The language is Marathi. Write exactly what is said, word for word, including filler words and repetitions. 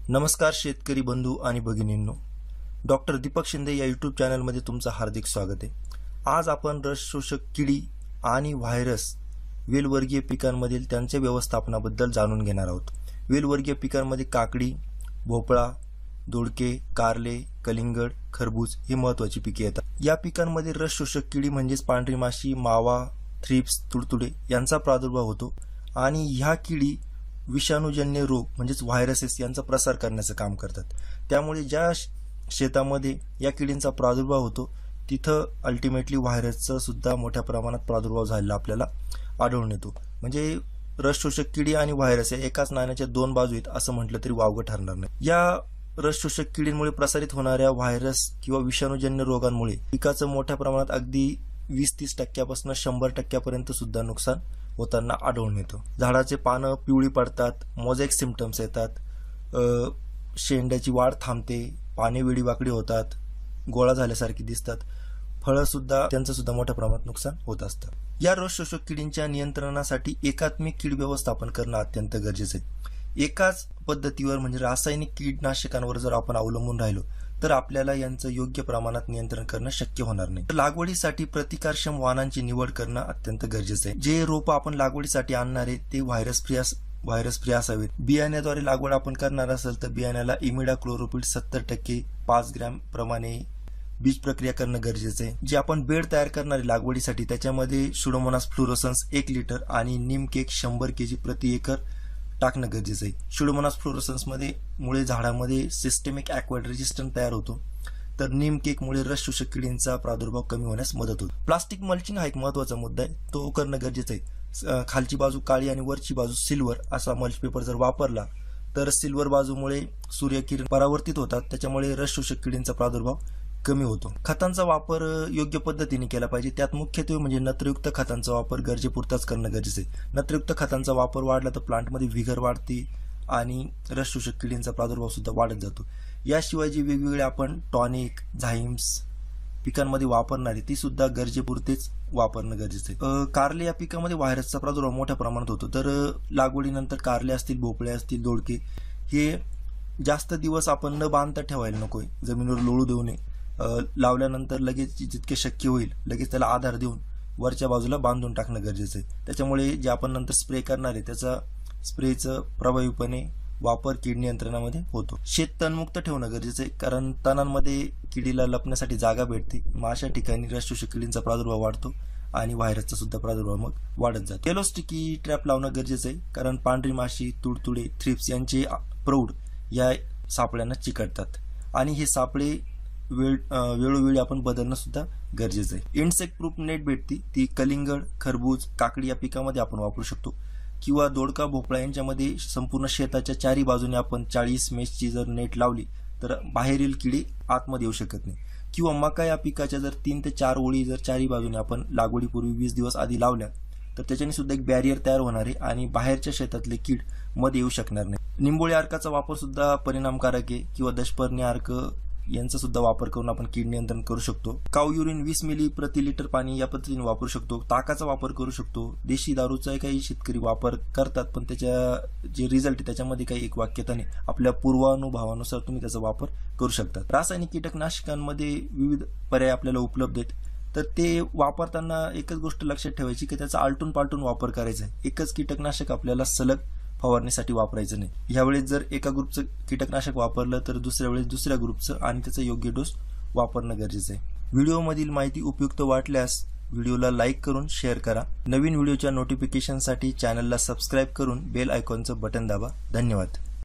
नमस्कार शेतकरी बंधू आणि भगिनींनो, डॉक्टर दीपक शिंदे या यूट्यूब चॅनलमध्ये तुमचं हार्दिक स्वागत आहे। आज आपण रस शोषक किडी आणि व्हायरस वेलवर्गीय पिकांमधील त्यांच्या व्यवस्थापनाबद्दल जाणून घेणार आहोत। वेलवर्गीय पिकांमध्ये काकडी, भोपळा, दोडके, कारले, कलिंगड, खरबूज ही महत्त्वाची पिके येतात। या पिकांमध्ये रस शोषक किडी म्हणजेच पांढरी माशी, मावा, थ्रिप्स, तुडतुडे यांचा प्रादुर्भाव होतो आणि ह्या किडी विषाणूजन्य रोग म्हणजेच व्हायरसेस यांचा प्रसार करण्याचं काम करतात। त्यामुळे ज्या शेतामध्ये या किडींचा प्रादुर्भाव होतो तिथं अल्टिमेटली व्हायरसचा सुद्धा मोठ्या प्रमाणात प्रादुर्भाव झालेला आपल्याला आढळून येतो। म्हणजे रस शोषक किडी आणि व्हायरस या एकाच नाण्याच्या दोन बाजू आहेत असं म्हटलं तरी वावगं ठरणार नाही। या रस शोषक किडींमुळे प्रसारित होणाऱ्या व्हायरस किंवा विषाणूजन्य रोगांमुळे पिकाचं मोठ्या प्रमाणात अगदी वीस तीस टक्क्यापासून शंभर टक्क्यापर्यंत सुद्धा नुकसान होताना आढळून येतो। झाडाचे पानं पिवळी पडतात, मोझॅइक सिम्पटम्स येतात, शेंड्याची वाढ थांबते, पाने वेडी वाकडी होतात, गोळा झाल्यासारखी दिसतात, फळं सुद्धा त्यांचं सुद्धा मोठ्या प्रमाणात नुकसान होत असतं। या रस शोषक किडींच्या नियंत्रणासाठी एकात्मिक कीड व्यवस्थापन करणं अत्यंत गरजेचं आहे। एकाच पद्धतीवर म्हणजे रासायनिक कीटकनाशकांवर जर आपण अवलंबून राहिलो तर आपल्याला यांचं योग्य प्रमाणात नियंत्रण करणं शक्य होणार नाही। लागवडीसाठी प्रतिकारक्षम वाहनांची निवड करणं अत्यंत गरजेचं आहे। जे रोप आपण लागवडीसाठी आणणार आहे ते व्हायरस फ्री व्हायरस फ्री असावेत। बियाण्याद्वारे लागवड आपण करणार असेल तर बियाण्याला इमिडाक्लोरोपिड सत्तर टक्के पाच ग्रॅम प्रमाणे बीज प्रक्रिया करणं गरजेचं आहे। जे आपण बेड तयार करणार आहे लागवडीसाठी त्याच्यामध्ये सुडोमोनास फ्लोरोसन्स एक लिटर आणि नीम केक शंभर केजी प्रति एकर टाकणं गरजेचं आहे। सुडोमोनास फ्लोरोसन्स मध्ये मुळे झाडामध्ये सिस्टेमिक ॲक्वाइड रेजिस्टन्स तयार होतो, तर नीम केक मुळे रस शोषक किडींचा प्रादुर्भाव कमी होण्यास मदत होतो। प्लास्टिक मल्चिंग हा एक महत्त्वाचा मुद्दा आहे, तो करणं गरजेचं आहे। खालची बाजू काळी आणि वरची बाजू सिल्वर असा मल्च पेपर जर वापरला तर सिल्वर बाजूमुळे सूर्यकिरण परावर्तित होतात, त्याच्यामुळे रस शोषक किडींचा प्रादुर्भाव कमी होतो। खतांचा वापर योग्य पद्धतीने केला पाहिजे, त्यात मुख्यत्वे म्हणजे नत्रयुक्त खतांचा वापर गरजेपुरताच करणं गरजेचं आहे। नत्रयुक्त खतांचा वापर वाढला तर प्लांटमध्ये व्हिगर वाढते आणि रस शोषक किडींचा प्रादुर्भाव सुद्धा वाढत जातो। याशिवाय जे वेगवेगळे आपण टॉनिक, झाइम्स पिकांमध्ये वापरणारे ती सुद्धा गरजेपुरतेच वापरणं गरजेचं आहे। कारले या पिकामध्ये व्हायरसचा प्रादुर्भाव मोठ्या प्रमाणात होतो, तर लागवडीनंतर कारले असतील, भोपळे असतील, दोडके हे जास्त दिवस आपण न बांधता ठेवायला नकोय, जमिनीवर लोळू देऊ नये। लावल्यानंतर लगेच जितके शक्य होईल लगेच त्याला आधार देऊन वरच्या बाजूला बांधून टाकणं गरजेचं आहे। त्याच्यामुळे जे आपण नंतर स्प्रे करणार आहे त्याचा स्प्रेचं प्रभावीपणे वापर कीड नियंत्रणामध्ये होतो। शेत तणमुक्त ठेवणं गरजेचं आहे, कारण तणांमध्ये किडीला लपण्यासाठी जागा भेटते, मग अशा ठिकाणी रस शोषक किडींचा प्रादुर्भाव वाढतो आणि व्हायरसचा सुद्धा प्रादुर्भाव मग वाढत जातो। येलो स्टिकी ट्रॅप लावणं गरजेचं आहे, कारण पांढरी माशी, तुडतुडे, थ्रिप्स यांचे प्रौढ या सापळ्यांना चिकटतात आणि हे सापळे वेळ वेळोवेळी आपण बदलणं सुद्धा गरजेचं आहे। इन्सेक्ट प्रूफ नेट भेटती, ती कलिंगड, खरबूज, काकडी या पिकामध्ये आपण वापरू शकतो, किंवा दोडका, भोपळा यांच्यामध्ये संपूर्ण शेताच्या चारी बाजूने आपण चाळीस मेशची जर नेट लावली तर बाहेरील किडी आतमध्ये येऊ शकत नाही। किंवा मका या पिकाच्या जर तीन ते चार ओळी जर चारी बाजूने आपण लागवडीपूर्वी वीस दिवस आधी लावल्या तर त्याच्याने सुद्धा एक बॅरियर तयार होणार आहे आणि बाहेरच्या शेतातले कीड मध्ये येऊ शकणार नाही। निंबोळी अर्काचा वापर सुद्धा परिणामकारक आहे, किंवा दशपर्णी अर्क यांचा सुद्धा वापर करून आपण कीड नियंत्रण करू शकतो। काऊ युरिन वीस मिली प्रति लिटर पाणी या पद्धतीने वापरू शकतो। ताकाचा वापर करू शकतो। देशी दारूचा काही शेतकरी वापर करतात, पण त्याच्या जे रिझल्ट त्याच्यामध्ये काही एक वाक्यता नाही, आपल्या पूर्वानुभवानुसार तुम्ही त्याचा वापर करू शकता। रासायनिक कीटकनाशकांमध्ये विविध पर्याय आपल्याला उपलब्ध आहेत, तर ते वापरताना एकच गोष्ट लक्षात ठेवायची की त्याचा आलटून पालटून वापर करायचा आहे। एकच कीटकनाशक आपल्याला सलग फवारणीसाठी वापरायचं नाही। यावेळेस जर एका ग्रुपचं कीटकनाशक वापरलं तर दुसऱ्या वेळेस दुसऱ्या ग्रुपचं आणि त्याचा योग्य डोस वापरणं गरजेचं आहे। व्हिडिओमधील माहिती उपयुक्त वाटल्यास व्हिडिओला लाईक करून शेअर करा। नवीन व्हिडिओच्या नोटिफिकेशनसाठी चॅनलला सबस्क्राईब करून बेल आयकॉनचं बटन दाबा। धन्यवाद।